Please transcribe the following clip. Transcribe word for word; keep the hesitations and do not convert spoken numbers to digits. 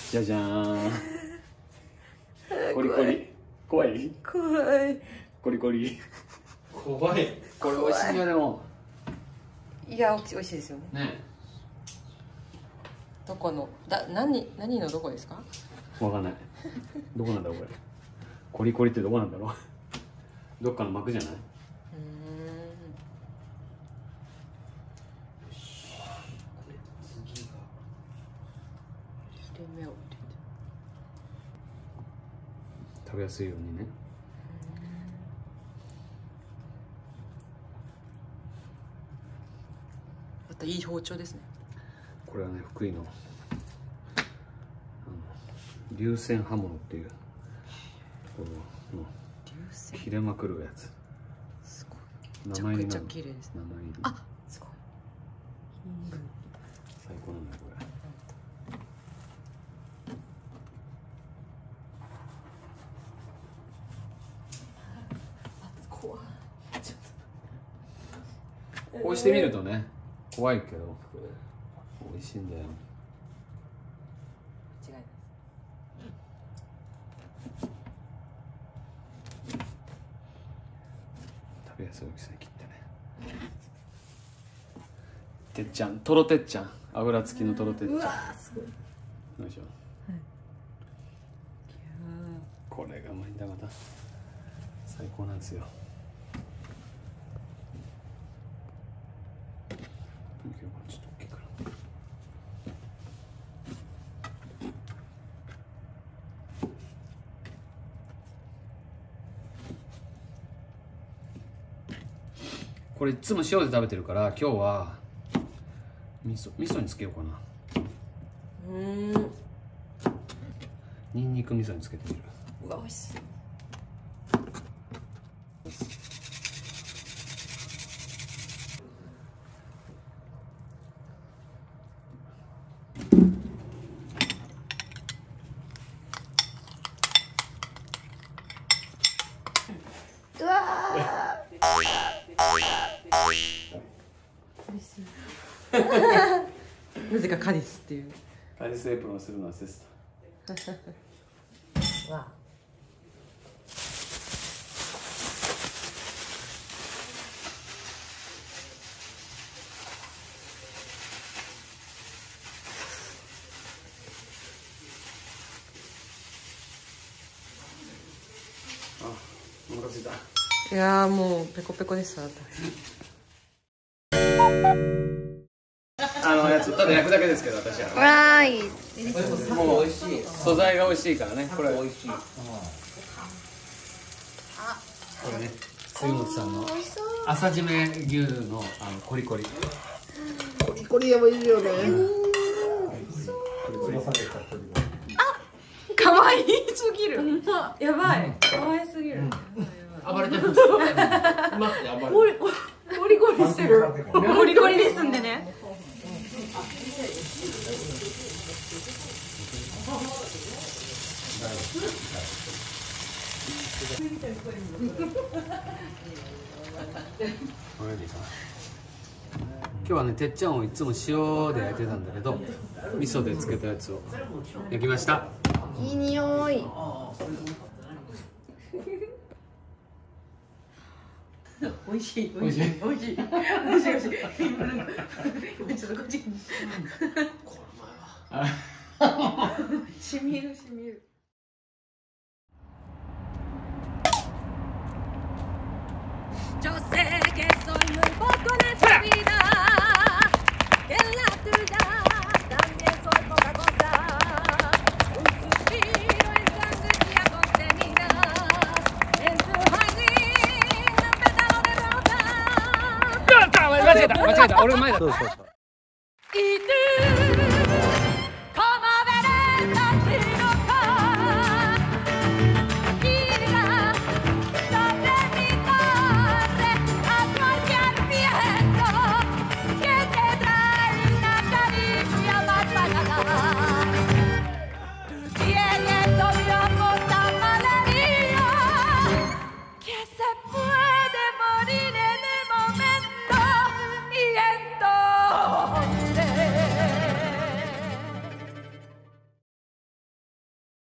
じゃじゃーん。コリコリ。怖い。 怖い。 コリコリ。 怖い。 これ美味しいよでも。 いや、美味しいですよね。 ね。 どこの、だ、何、何のどこですか。 わかんない。どこなんだろうこれ。コリコリってどこなんだろう。どっかの膜じゃない。 うん。 次が。 切れ目を入れて。 食べやすいようにね。 またいい包丁ですね。 これはね、福井の。流線刃物っていう。この。切れまくるやつ。 すごい。 名前になる。 めちゃくちゃ綺麗ですね。 名前に。 あ、すごい。 最高なんだよこれ。 怖い。 こうしてみるとね、怖いけど美味しいんだよ。 間違いない。 食べやすい大きさに切ってね。てっちゃん、とろてっちゃん、油付きのとろてっちゃん。 うわー、すごい。 よいしょ。これがうまいんだ、また。最高なんですよ。ちょっと大きいから。これいつも塩で食べてるから、今日は味噌味噌につけようかな。 うん。 ニンニク味噌につけてみる。 うわ、美味しい。うわー。嬉しい。なぜかカリスっていう。 カリスエプロンするのはセスト。わ。 あ、お腹すいた。 いやーもうペコペコです。 あのやつただ焼くだけですけど、私は。 わーい。 もう素材が美味しいからね。これ美味しい。これね、杉本さんの朝締め牛のあのコリコリ。コリコリやばいよね。 かわいすぎる。やばい。かわいすぎる。 暴れてる。待って暴れてる。 ゴリゴリしてる。ゴリゴリですんでね。 今日はね、てっちゃんをいつも塩で焼いてたんだけど、味噌で漬けたやつを焼きました。 いい匂い。美味しい、美味しい、美味しい、美味しい、美味しい。今ちょっとこっちに。この前は。しみる、しみる。Yo sé que soy muy poco en esta vida, que en la tuya también soy poca cosa. Un suspiro en sangría contenida, en tu jardín un pétalo de rosa. 間違えた、間違えた、俺の前だ。そうそうそう。 Y tú, como verás,